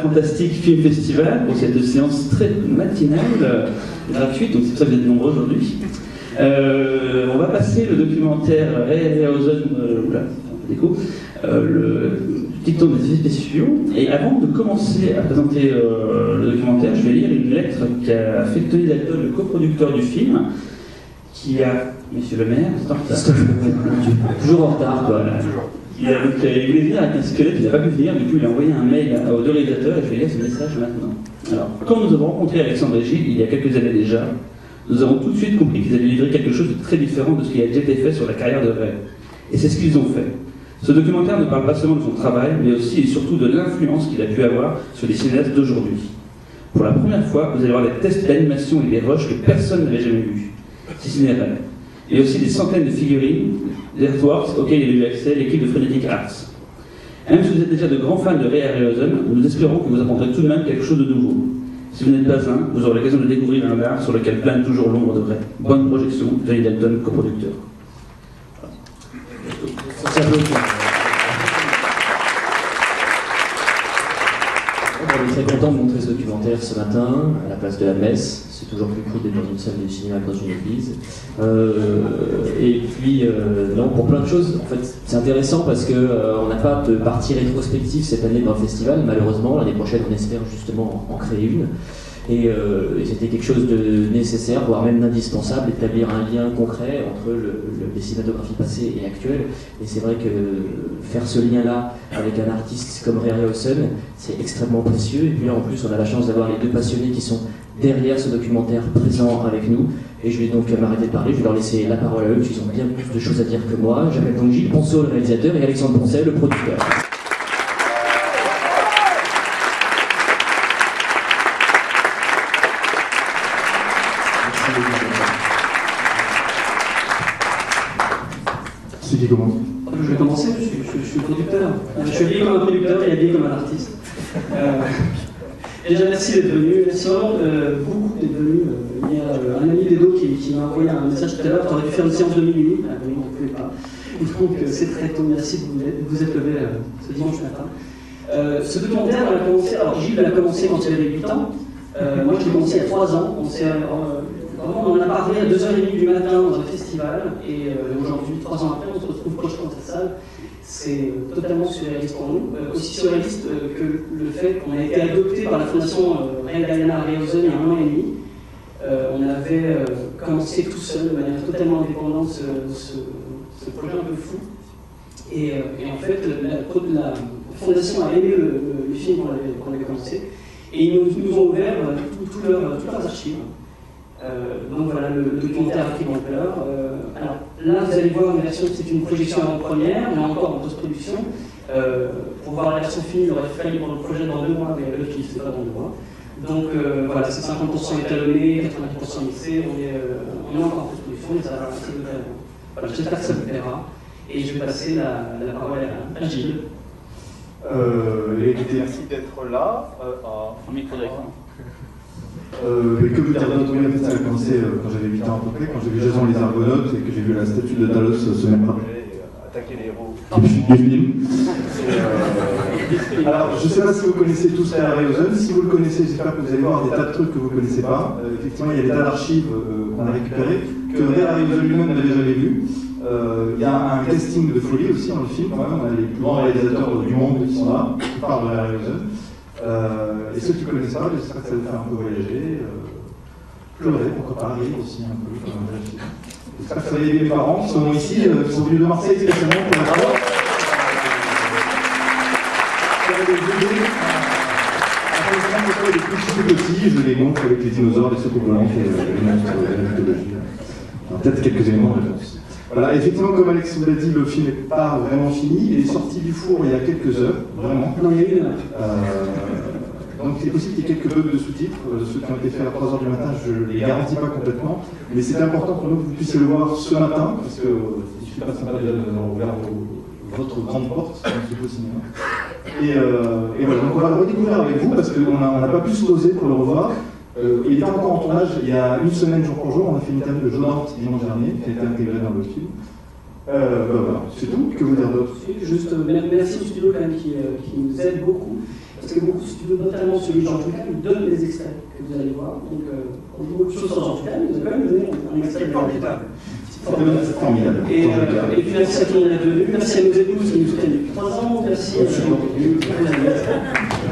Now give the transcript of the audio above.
Fantastique Film Festival pour cette séance très matinale, gratuite, donc c'est pour ça que vous êtes nombreux aujourd'hui. On va passer le documentaire Harryhausen, le dicton des effets spéciaux. Et avant de commencer à présenter le documentaire, je vais lire une lettre qu'a fait Tony Dalton, le coproducteur du film, qui a, monsieur le maire, c'est en retard. Toujours en retard, quoi. Il voulait venir avec un squelette, il n'a pas pu venir, du coup il a envoyé un mail aux deux réalisateurs et je vais lire ce message maintenant. Alors, quand nous avons rencontré Alexandre et Gilles il y a quelques années déjà, nous avons tout de suite compris qu'ils allaient livrer quelque chose de très différent de ce qui a déjà été fait sur la carrière de Ray. Et c'est ce qu'ils ont fait. Ce documentaire ne parle pas seulement de son travail, mais aussi et surtout de l'influence qu'il a pu avoir sur les cinéastes d'aujourd'hui. Pour la première fois, vous allez voir des tests d'animation et des rushs que personne n'avait jamais vus, si ce n'est Ray. Et aussi des centaines de figurines, d'artworks auxquels il a eu accès l'équipe de Frenetic Arts. Et même si vous êtes déjà de grands fans de Ray Harryhausen, nous espérons que vous apprendrez tout de même quelque chose de nouveau. Si vous n'êtes pas un, vous aurez l'occasion de découvrir un art sur lequel plane toujours l'ombre de Ray. Bonne projection, Tony Dalton, coproducteur. On est très content de montrer ce documentaire ce matin, à la place de la messe. C'est toujours plus cool d'être dans une salle de cinéma que dans une église. Et puis, non, pour plein de choses. En fait, c'est intéressant parce qu'on n'a pas de partie rétrospective cette année dans le festival. Malheureusement, l'année prochaine, on espère justement en créer une. Et c'était quelque chose de nécessaire, voire même d'indispensable, d'établir un lien concret entre les cinématographies passées et actuelles. Et c'est vrai que faire ce lien-là avec un artiste comme Ray Harryhausen, c'est extrêmement précieux. Et puis là, en plus, on a la chance d'avoir les deux passionnés qui sont derrière ce documentaire présents avec nous. Et je vais donc m'arrêter de parler, je vais leur laisser la parole à eux, ils ont bien plus de choses à dire que moi. J'appelle donc Gilles Ponceau, le réalisateur, et Alexandre Poncet, le producteur. C'est qui commence? Je vais commencer, je suis producteur. Je suis habillé comme un producteur et habillé comme un artiste. Déjà, merci d'être venu. Merci vraiment beaucoup d'être venu. Il y a un ami d'Edo qui m'a envoyé un message tout à l'heure. Tu aurais dû faire une séance de minuit. Ah oui, on ne pouvait pas. Et donc, c'est très tôt. Merci de vous être levé ce dimanche matin. Ce documentaire, on a commencé. Alors, Gilles l'a commencé quand il avait 8 ans. Moi, je l'ai commencé il y a 3 ans. On en a parlé à 2h30 du matin dans un festival. Et aujourd'hui, 3 ans après, on se retrouve proche dans cette salle. C'est totalement surréaliste pour nous, aussi surréaliste que le fait qu'on a été adopté par la fondation Ray Diana Harryhausen il y a 1 an et demi. On avait commencé tout seul, de manière totalement indépendante, ce projet un peu fou. Et en fait, la fondation a aimé le film qu'on avait commencé, et ils nous ont ouvert toutes leurs archives. Donc voilà, le documentaire a pris d'ampleur. Alors là, vous allez voir une version, c'est une projection avant-première, on est encore en post-production. Pour voir la version finie, il aurait fallu pour le projet dans 2 mois, mais le film, c'est pas dans 2 mois. Donc voilà, c'est 50% étalonné, 90% mixé, on est encore en post-production, mais ça voilà, j'espère que ça vous plaira. Et je vais passer la parole à Gilles. Merci d'être là. En micro d'écran. Que vous dire d'autre? Oui, ça a commencé quand j'avais 8 ans à peu près, quand j'ai vu Jason les Argonautes et que j'ai vu la statue de Talos se mettre Attaquer les héros. du film. Alors, je ne sais pas si vous connaissez tous Ray Harryhausen. Si vous le connaissez, j'espère que vous allez voir des tas de trucs que vous ne connaissez pas. Effectivement, il y a des tas d'archives qu'on a récupérées, que Ray Harryhausen lui-même n'avait jamais vues. Il y a un casting de folie aussi dans le film, quand même. On a les plus grands réalisateurs du monde qui sont là, qui parlent de Ray Harryhausen. Et ceux qui ne connaissent pas, j'espère que ça vous fait un peu voyager, pleurer, pourquoi pas rire aussi un peu. J'espère que ça va aider mes parents qui sont ici, qui sont venus de Marseille spécialement pour la voir. Après, les plus petits aussi, je les montre avec les dinosaures, les soucoupes volantes et les monstres de la mythologie. Peut-être quelques éléments de réponse. Voilà, effectivement, comme Alex vous l'a dit, le film n'est pas vraiment fini. Il est sorti du four il y a quelques heures, vraiment. Non, il y a une heure. Donc il est possible qu'il y ait quelques bugs de sous-titres. Ceux qui ont été faits à 3h du matin, je ne les garantis pas complètement. Mais c'est important pour nous que vous puissiez le voir ce matin, parce que il ne suffit pas sympa déjà vers votre grande porte, comme c'est au cinéma. Et voilà, donc on va le redécouvrir avec vous, parce qu'on n'a pas pu se poser pour le revoir. Il était encore en tournage il y a 1 semaine jour pour jour. On a fait une interview de Joe Dante dimanche dernier, qui a été intégrée dans le film. Voilà, c'est tout. Que vous dire d'autre? Juste merci au studio quand même qui nous aide beaucoup. parce que beaucoup, notamment celui de Jean Toucan, il donne les extraits que vous allez voir. Donc, on dit beaucoup de choses sur Jean Toucan, mais vous avez quand même donné un extrait formidable. C'est formidable. Et puis merci à tout le monde d'être venu, merci à nos épouses qui nous soutiennent depuis 3 ans, merci à tous les